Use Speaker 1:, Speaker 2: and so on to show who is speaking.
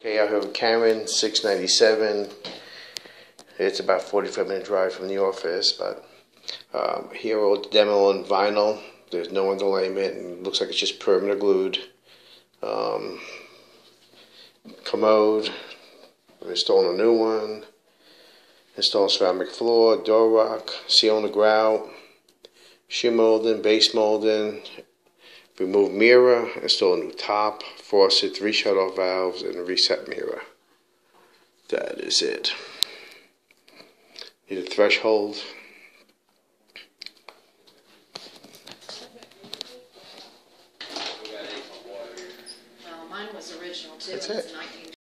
Speaker 1: Okay, out here with Karen, 697. It's about 45-minute drive from the office, but here we'll demo on vinyl. There's no underlayment, and it looks like it's just permanent glued. Commode, we're installing a new one. Installing ceramic floor, door rock, sealing the grout, shoe molding, base molding. Remove mirror, install a new top, faucet, 3 shut-off valves, and a reset mirror. That is it. Need a threshold.